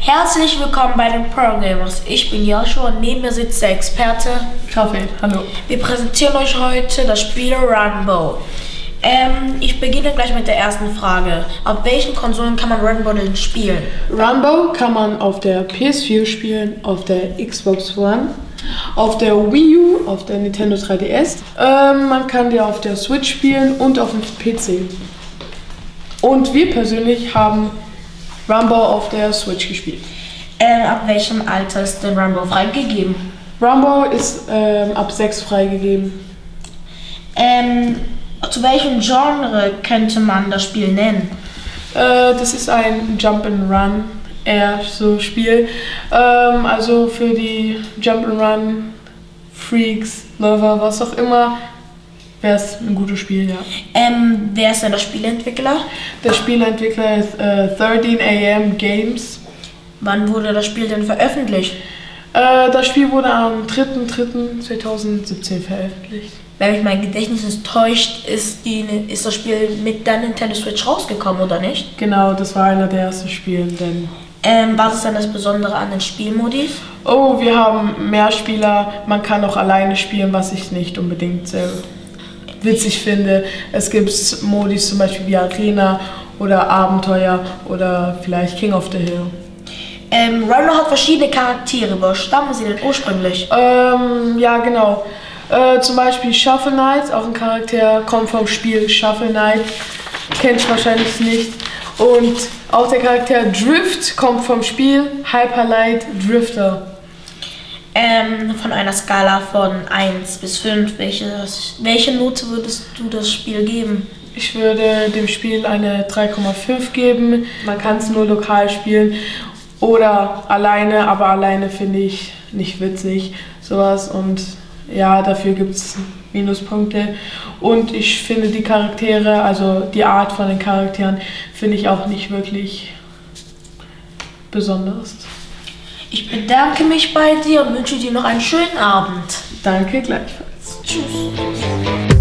Herzlich willkommen bei den Pro Gamers. Ich bin Joshua und neben mir sitzt der Experte Kaffee. Hallo. Wir präsentieren euch heute das Spiel Runbow. Ich beginne gleich mit der ersten Frage. Auf welchen Konsolen kann man Runbow denn spielen? Runbow kann man auf der PS4 spielen, auf der Xbox One, auf der Wii U, auf der Nintendo 3DS. Man kann die auf der Switch spielen und auf dem PC. Und wir persönlich haben Runbow auf der Switch gespielt. Ab welchem Alter ist denn Runbow freigegeben? Runbow ist ab 6 freigegeben. Zu welchem Genre könnte man das Spiel nennen? Das ist ein Jump-and-Run eher so Spiel. Also für die Jump-and-Run Freaks, Lover, was auch immer, wäre es ein gutes Spiel, ja. Wer ist denn der Spieleentwickler? Der Spieleentwickler ist 13AM Games. Wann wurde das Spiel denn veröffentlicht? Das Spiel wurde am 3.3.2017 veröffentlicht. Wenn mich mein Gedächtnis nicht täuscht, ist das Spiel mit der Nintendo Switch rausgekommen, oder nicht? Genau, das war einer der ersten Spiele. Was ist denn das Besondere an den Spielmodis? Oh, wir haben mehr Spieler. Man kann auch alleine spielen, was ich nicht unbedingt sehr witzig finde. Es gibt Modis zum Beispiel wie Arena oder Abenteuer oder vielleicht King of the Hill. Runbow hat verschiedene Charaktere. Wo stammen sie denn ursprünglich? Ja, genau. Zum Beispiel Shovel Knight, auch ein Charakter, kommt vom Spiel Shovel Knight. Kennt ihr wahrscheinlich nicht. Und auch der Charakter Drift kommt vom Spiel Hyper Light Drifter. Von einer Skala von 1 bis 5, welche Note würdest du das Spiel geben? Ich würde dem Spiel eine 3,5 geben. Man kann es nur lokal spielen oder alleine, aber alleine finde ich nicht witzig, sowas. Und ja, dafür gibt es Minuspunkte. Und ich finde die Charaktere, also die Art von den Charakteren, finde ich auch nicht wirklich besonders. Ich bedanke mich bei dir und wünsche dir noch einen schönen Abend. Danke, gleichfalls. Tschüss.